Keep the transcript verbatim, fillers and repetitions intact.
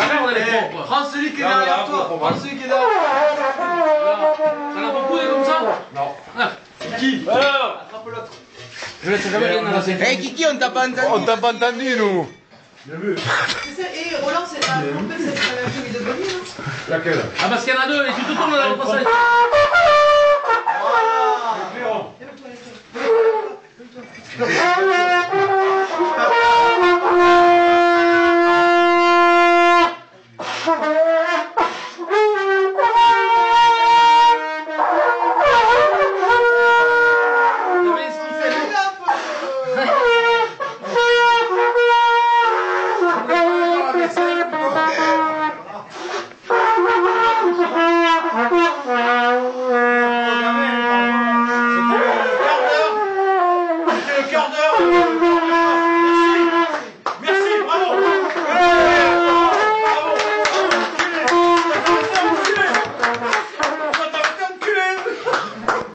on est les propres. Prends celui qui est derrière toi. Prends celui qui est derrière toi. T'en as beaucoup des comme ça? Non. Kiki. Attrape l'autre. Je laisse jamais rien dans la séquence. Eh Kiki, on t'a pas entendu. On t'a pas entendu, nous. Et Roland, c'est la compétition de Bonnie, non? Laquelle? Ah, parce qu'il y en a deux et tu te tournes dans le passage. Ah.